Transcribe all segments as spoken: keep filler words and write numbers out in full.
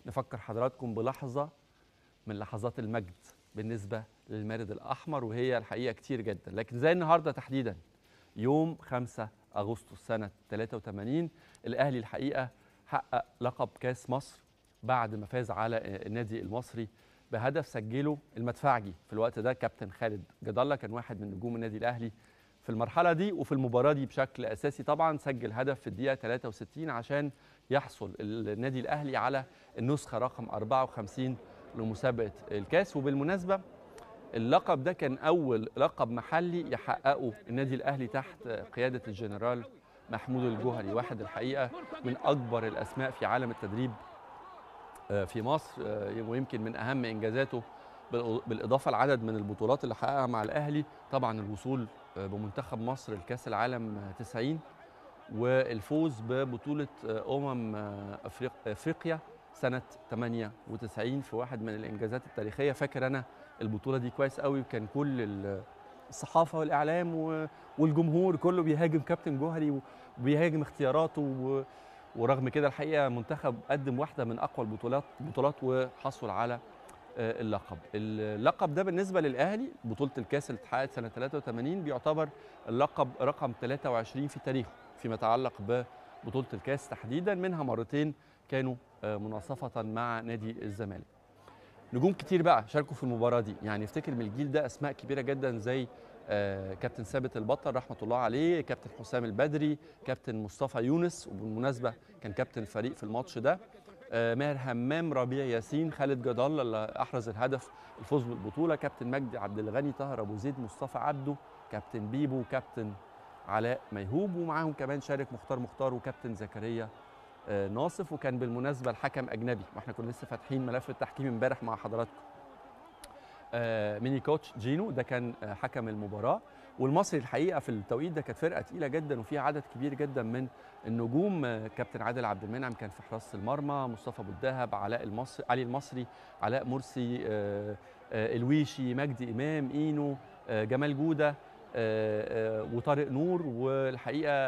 نفكر حضراتكم بلحظة من لحظات المجد بالنسبة للمارد الأحمر، وهي الحقيقة كتير جدا، لكن زي النهاردة تحديدا يوم خمسة أغسطس سنة ثلاثة وثمانين الأهلي الحقيقة حقق لقب كاس مصر بعد ما فاز على النادي المصري بهدف سجله المدفعجي في الوقت ده كابتن خالد جد الله، كان واحد من نجوم النادي الأهلي في المرحلة دي وفي المباراة دي بشكل أساسي. طبعا سجل هدف في الدقيقة ثلاثة وستين عشان يحصل النادي الأهلي على النسخة رقم أربعة وخمسين لمسابقة الكاس. وبالمناسبة اللقب ده كان أول لقب محلي يحققه النادي الأهلي تحت قيادة الجنرال محمود الجوهري، واحد الحقيقة من أكبر الأسماء في عالم التدريب في مصر، ويمكن من أهم إنجازاته بالإضافة لعدد من البطولات اللي حققها مع الأهلي طبعا الوصول بمنتخب مصر لكأس العالم تسعين والفوز ببطولة أمم أفريقيا سنة ثمانية وتسعين في واحد من الإنجازات التاريخية. فاكر أنا البطولة دي كويس قوي، وكان كل الصحافة والإعلام والجمهور كله بيهاجم كابتن جوهري وبيهاجم اختياراته، ورغم كده الحقيقة منتخب قدم واحدة من أقوى البطولات بطولات وحصل على اللقب. اللقب ده بالنسبة للأهلي بطولة الكاس اللي اتحققت سنة ثلاثة وثمانين بيعتبر اللقب رقم ثلاثة وعشرين في تاريخه فيما يتعلق ببطولة الكاس تحديدا، منها مرتين كانوا مناصفة مع نادي الزمالك. نجوم كتير بقى شاركوا في المباراة دي، يعني افتكر من الجيل ده أسماء كبيرة جدا زي كابتن ثابت البطل رحمة الله عليه، كابتن حسام البدري، كابتن مصطفى يونس، وبالمناسبة كان كابتن الفريق في الماتش ده، ماهر همام، ربيع ياسين، خالد جد الله اللي احرز الهدف الفوز بالبطوله، كابتن مجدي عبد الغني، طاهر ابو زيد، مصطفى عبده، كابتن بيبو، كابتن علاء ميهوب، ومعاهم كمان شارك مختار مختار وكابتن زكريا ناصف. وكان بالمناسبه الحكم اجنبي، واحنا كنا لسه فاتحين ملف التحكيم امبارح مع حضراتكم. ميني كوتش جينو ده كان حكم المباراه. والمصري الحقيقه في التوقيت ده كانت فرقه تقيله جدا وفيها عدد كبير جدا من النجوم، كابتن عادل عبد المنعم كان في حراسه المرمى، مصطفى ابو الدهب، علاء المصري، علي المصري، علاء مرسي، الويشي، مجدي امام، اينو، جمال جوده، وطارق نور، والحقيقه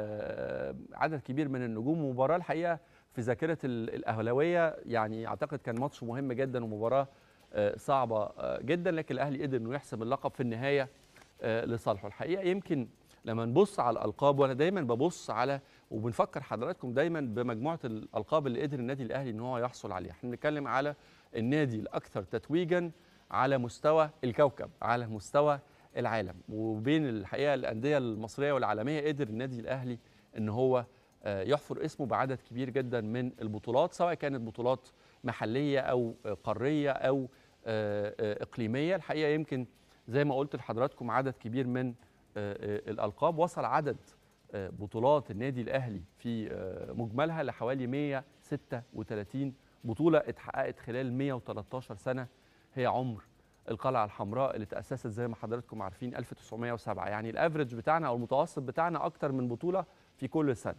عدد كبير من النجوم. ومباراه الحقيقه في ذاكره الاهلاويه، يعني اعتقد كان ماتش مهم جدا ومباراه صعبه جدا، لكن الاهلي قدر انه يحسم اللقب في النهايه لصالحه. الحقيقه يمكن لما نبص على الالقاب، وانا دايما ببص على وبنفكر حضراتكم دايما بمجموعه الالقاب اللي قدر النادي الاهلي ان هو يحصل عليها، احنا بنتكلم على النادي الاكثر تتويجا على مستوى الكوكب، على مستوى العالم، وبين الحقيقه الانديه المصريه والعالميه قدر النادي الاهلي ان هو يحفر اسمه بعدد كبير جدا من البطولات، سواء كانت بطولات محليه او قاريه او اقليميه. الحقيقه يمكن زي ما قلت لحضراتكم عدد كبير من الألقاب، وصل عدد بطولات النادي الأهلي في مجملها لحوالي مئة وستة وثلاثين بطولة اتحققت خلال مئة وثلاثة عشر سنة، هي عمر القلعة الحمراء اللي تأسست زي ما حضراتكم عارفين ألف وتسعمئة وسبعة، يعني الافريج بتاعنا أو المتوسط بتاعنا أكتر من بطولة في كل سنة.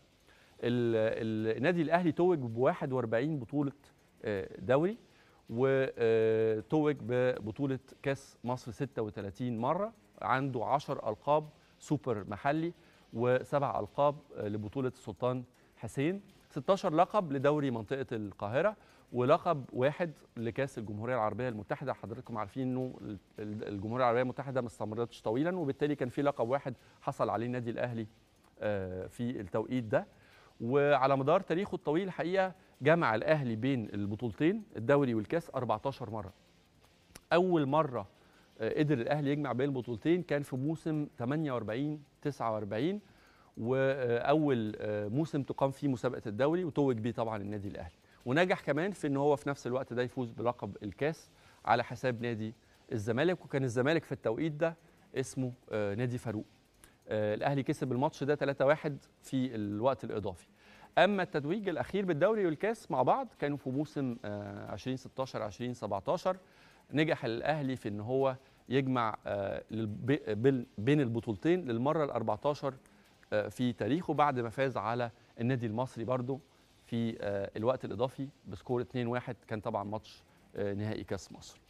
النادي الأهلي توج ب واحد وأربعين بطولة دوري، وتوج ببطولة كاس مصر ستة وثلاثين مرة، عنده عشر ألقاب سوبر محلي وسبع ألقاب لبطولة السلطان حسين، ستة عشر لقب لدوري منطقة القاهرة، ولقب واحد لكاس الجمهورية العربية المتحدة. حضراتكم عارفين انه الجمهورية العربية المتحدة ما استمرتش طويلا، وبالتالي كان في لقب واحد حصل عليه النادي الأهلي في التوقيت ده. وعلى مدار تاريخه الطويل الحقيقة جمع الأهلي بين البطولتين الدوري والكاس أربعة عشر مرة. أول مرة قدر الأهلي يجمع بين البطولتين كان في موسم ثمانية وأربعين تسعة وأربعين، وأول موسم تقام فيه مسابقة الدوري وتوج بيه طبعا النادي الأهلي، ونجح كمان في أن هو في نفس الوقت ده يفوز بلقب الكاس على حساب نادي الزمالك، وكان الزمالك في التوقيت ده اسمه نادي فاروق. الأهلي كسب الماتش ده ثلاثة واحد في الوقت الإضافي. أما التتويج الأخير بالدوري والكاس مع بعض كانوا في موسم ألفين وستة عشر ألفين وسبعة عشر، نجح الأهلي في أن هو يجمع بين البطولتين للمرة الأربعة عشر في تاريخه، بعد ما فاز على النادي المصري برضه في الوقت الإضافي بسكور اثنين واحد، كان طبعا ماتش نهائي كاس مصر.